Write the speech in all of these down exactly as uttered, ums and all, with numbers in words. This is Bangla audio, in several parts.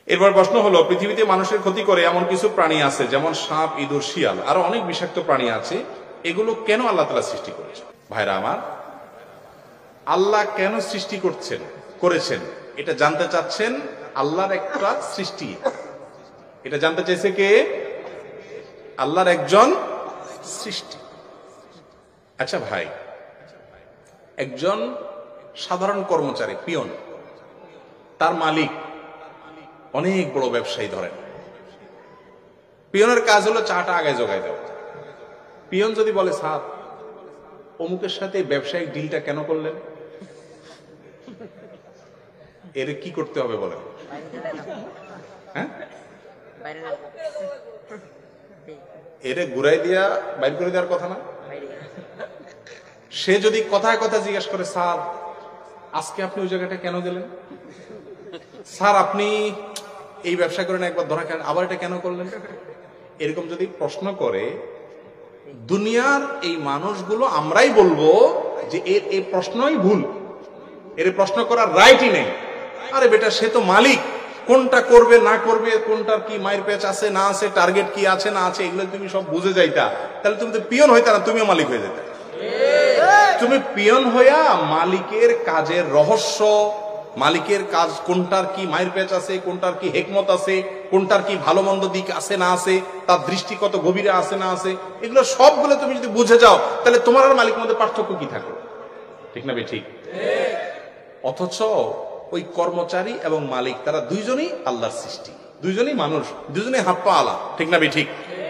এরপর প্রশ্ন হলো, পৃথিবীতে মানুষের ক্ষতি করে এমন কিছু প্রাণী আছে যেমন সাপ, ইঁদুর, শিয়াল, আরো অনেক বিষাক্ত প্রাণী আছে, এগুলো কেন আল্লাহ তাআলা সৃষ্টি করেছেন? ভাইরা আমার, আল্লাহ কেন সৃষ্টি করছেন করেছেন এটা জানতে চাচ্ছেন আল্লাহর একটা সৃষ্টি। এটা জানতে চাইছে কে? আল্লাহর একজন সৃষ্টি। আচ্ছা ভাই, একজন সাধারণ কর্মচারী, পিয়ন, তার মালিক অনেক বড় ব্যবসায়ী ধরেন, পিয়নের কাজ হলো চাটা আগে জোগায় দেওয়া। পিয়ন যদি বলে, স্যার অমুকের সাথে ব্যবসায়িক ডিলটা কেন করলেন, এর কি করতে হবে বলেন? হ্যাঁ, এরে ঘুরাই দিয়া বাইর করে দেওয়ার কথা না? সে যদি কথায় কথা জিজ্ঞেস করে, স্যার আজকে আপনি ওই জায়গাটা কেন গেলেন, স্যার আপনি এই ব্যবসা করেন একবার ধরা খান, আবার এটা কেন করলেন, এরকম যদি প্রশ্ন করে, দুনিয়ার এই মানুষগুলো আমরাই বলবো যে এর এই প্রশ্নই ভুল, এর প্রশ্ন করার রাইটই নেই। আরে বেটা, সে তো মালিক, কোনটা করবে না করবে, কোনটার কি মায়ের পেচ আছে না আছে, টার্গেট কি আছে না আছে, এগুলো তুমি সব বুঝে যাইতা, তাহলে তুমি তো পিয়ন হইতা না, তুমিও মালিক হয়ে যেতে। তুমি পিয়ন হইয়া মালিকের কাজের রহস্য, মালিকের কাজ কোনটার কি মায়ের পেচ আছে, কোনটার কি হেকমত আছে, কোনটার কি ভালো মন্দ দিক আছে না আছে, তার দৃষ্টি কত গভীরে আছে না আছে, এগুলো সবগুলো তুমি যদি বুঝে যাও, তাহলে তোমার আর মালিকের মধ্যে পার্থক্য কি থাকলো? ঠিক না বে ঠিক? অথচ ওই কর্মচারী এবং মালিক তারা দুইজনই আল্লাহর সৃষ্টি, দুইজনই মানুষ, দুইজনই হাত পা আলা। ঠিক না বে ঠিক?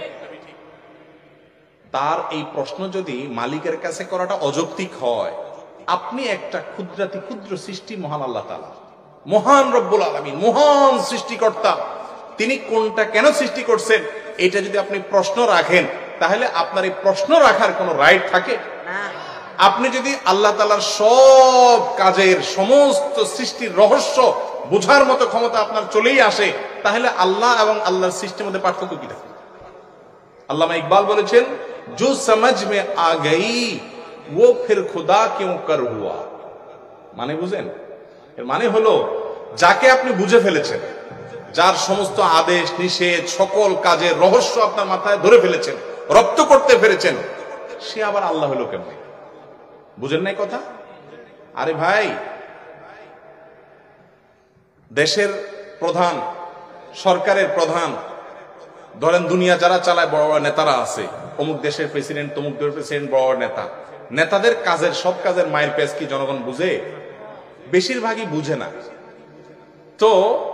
তার এই প্রশ্ন যদি মালিকের কাছে করাটা অযৌক্তিক হয়, আপনি একটা ক্ষুদ্রাতি ক্ষুদ্র সৃষ্টি, মহান আল্লাহ তাআলা, মহান রব্বুল আলামিন, মহান সৃষ্টিকর্তা, তিনি কোনটা কেন সৃষ্টি করছেন এটা যদি আপনি প্রশ্ন রাখেন, তাহলে আপনার এই প্রশ্ন রাখার কোনো রাইট থাকে না। আপনি যদি আল্লাহ তাআলার সব কাজের সমস্ত সৃষ্টির রহস্য বোঝার মতো ক্ষমতা আপনার চলেই আসে, তাহলে আল্লাহ এবং আল্লাহর সৃষ্টির মধ্যে পার্থক্য কি থাকে? আল্লামা ইকবাল বলেছেন, जो समझ में आ गई वो फिर खुदा क्यों कर हुआ। মানে বুঝেন? এর মানে হলো, যাকে আপনি বুঝে ফেলেছেন, যার সমস্ত আদেশ নিষেধ সকল কাজের রহস্য আপনার মাথায় ধরে ফেলেছেন, রপ্ত করতে পেরেছেন, সে আবার আল্লাহ হলো কেমনে? বুঝেন নাই কথা? আরে ভাই, দেশের প্রধান, সরকারের প্রধান, ধরেন দুনিয়া যারা চালায়, বড় বড় নেতারা আছে, অমুক দেশের প্রেসিডেন্ট, তমুক দেশের প্রেসিডেন্ট, বড় বড় নেতা, নেতাদের কাজের সব কাজের মায়ের পেজ কি জনগণ বুঝে? বেশিরভাগই বুঝে না। তো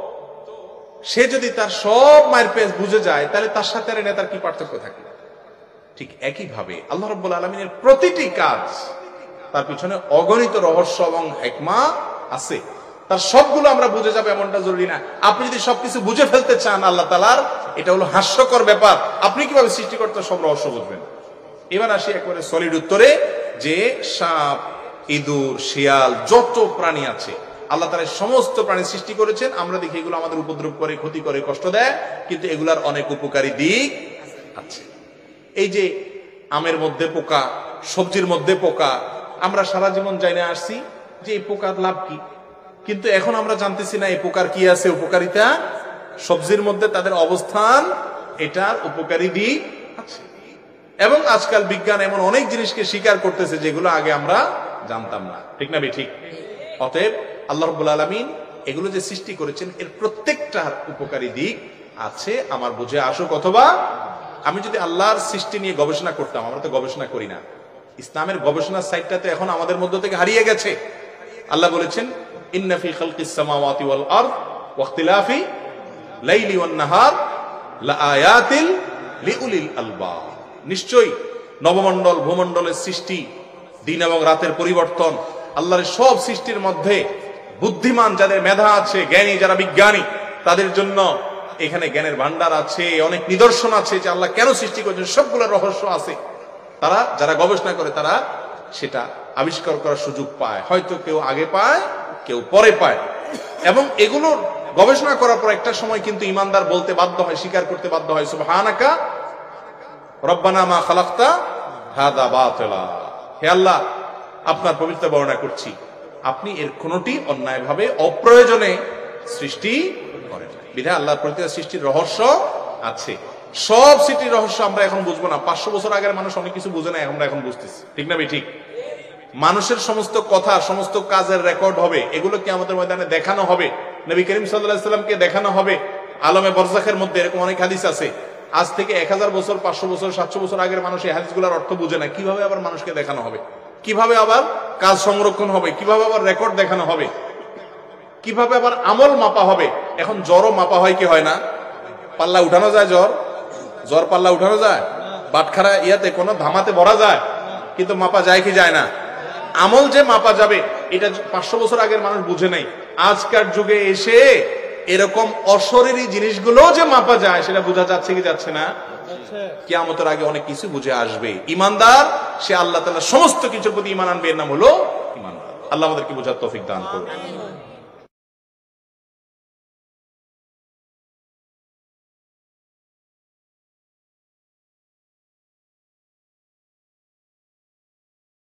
সে যদি তার সব মায়ের পেজ বুঝে যায়, তাহলে তার সাথে আর নেতার কি পার্থক্য থাকে? ঠিক একই ভাবে আল্লাহ রাব্বুল আলামিনের প্রতিটি কাজ, তার পিছনে অগণিত রহস্য এবং হিকমা আছে। তার সবগুলো আমরা বুঝে যাবো এমনটা জরুরি না। আপনি যদি সবকিছু বুঝে ফেলতে চান আল্লাহ তাআলার, এটা হলো হাস্যকর ব্যাপার। আপনি কিভাবে সৃষ্টিকর্তার সব রহস্য বুঝবেন? এবার আসি একবারে সলিড উত্তরে, যে সাপ, ইঁদুর, শিয়াল, যত প্রাণী আছে আল্লাহ তাআলা সমস্ত প্রাণী সৃষ্টি করেছেন। আমরা দেখি এগুলো আমাদের উপদ্রব করে, ক্ষতি করে, কষ্ট দেয়, কিন্তু এগুলার অনেক উপকারী দিক আছে। এই যে আমের মধ্যে পোকা, সবজির মধ্যে পোকা, আমরা সারা জীবন জানে আসছি যে এই পোকার লাভ কি, কিন্তু এখন আমরা জানতেছি না এই পোকার কি আছে, উপকারিতা, সবজির মধ্যে তাদের অবস্থান, এটার উপকারী দিক আছে। এবং আজকাল বিজ্ঞান এমন অনেক জিনিসকে স্বীকার করতেছে যেগুলো আগে আমরা জানতাম না। ঠিক না বে ঠিক? অতএব আল্লাহ রাব্বুল আলামিন এগুলো যে সৃষ্টি করেছেন, এর প্রত্যেকটার উপকারী দিক আছে, আমার বুঝে আসুক অথবা আমি যদি আল্লাহর সৃষ্টি নিয়ে গবেষণা করতাম, আমরা তো গবেষণা করি না, ইসলামের গবেষণার সাইডটা তো এখন আমাদের মধ্য থেকে হারিয়ে গেছে। আল্লাহ বলেছেন, ইন্না ফি খালকিস সামাওয়াতি ওয়াল আরদ ওয়া ইখতিলাফি লাইলি ওয়ান নাহার লাআয়াতিল লিউলিল আলবাব। নিশ্চয়ই নবমণ্ডল, ভূমণ্ডলের সৃষ্টি, দিন এবং রাতের পরিবর্তন, আল্লাহর সব সৃষ্টির মধ্যে বুদ্ধিমান যাদের মেধা আছে, জ্ঞানী যারা বিজ্ঞানী, তাদের জন্য এখানে জ্ঞানের ভান্ডার আছে, অনেক নিদর্শন আছে যে আল্লাহ কেন সৃষ্টি করেছেন, সবগুলো রহস্য আছে। তারা যারা গবেষণা করে তারা সেটা আবিষ্কার করার সুযোগ পায়, হয়তো কেউ আগে পায়, কেউ পরে পায়। এবং এগুলো গবেষণা করার পর একটা সময় কিন্তু ইমানদার বলতে বাধ্য হয়, স্বীকার করতে বাধ্য হয়, সুবহানাকা রব্বানা মা খালাকতা হাদা বাতিলা। হে আল্লাহ, আপনার পবিত্র বর্ণনা করছি, আপনি এর কোনটি অন্যায়ভাবে, অপ্রয়োজনে সৃষ্টি করেন নাই। বিধায় আল্লাহর প্রতিটা সৃষ্টির রহস্য আছে। সব সৃষ্টির রহস্য আমরা এখন বুঝবো না। পাঁচশো বছর আগের মানুষ অনেক কিছু বুঝে না, আমরা এখন বুঝতেছি, ঠিক না ভাই? ঠিক। মানুষের সমস্ত কথা, সমস্ত কাজের রেকর্ড হবে, এগুলো কি আমাদের ময়দানে দেখানো হবে। নবী করিম সাল্লাল্লাহু আলাইহি ওয়াসাল্লামকে দেখানো হবে আলমে বরজাখের মধ্যে। এরকম অনেক হাদিস আছে। আজ থেকে এক হাজার বছর, পাঁচশো বছর, সাতশো বছর আগের মানুষ এই হাদিসগুলোর অর্থ বুঝে না। কিভাবে আবার মানুষকে দেখানো হবে? কিভাবে আবার কাজ সংরক্ষণ হবে? কিভাবে আবার রেকর্ড দেখানো হবে? কিভাবে আবার আমল মাপা হবে? এখন জ্বরও মাপা হয় কি হয় না? পাল্লা উঠানো যায়? জ্বর জ্বর পাল্লা উঠানো যায়? বাটখারা ইয়াতে কোনো ধামাতে ভরা যায়, কিন্তু মাপা যায় কি যায় না? আমল যে মাপা যাবে, এটা পাঁচশো বছর আগের মানুষ বুঝে নাই। আজকার যুগে এসে এরকম অশরীরী জিনিসগুলো যে মাপা যায়, সেটা বোঝা যাচ্ছে কি যাচ্ছে না? কিয়ামতের আগে অনেক কিছু বুঝে আসবে। ইমানদার সে আল্লাহ তাআলা সমস্ত কিছুর প্রতি ঈমান আনবে, এর নাম হলো ইমানদার। আল্লাহ আমাদেরকে বোঝার তৌফিক দান করুন।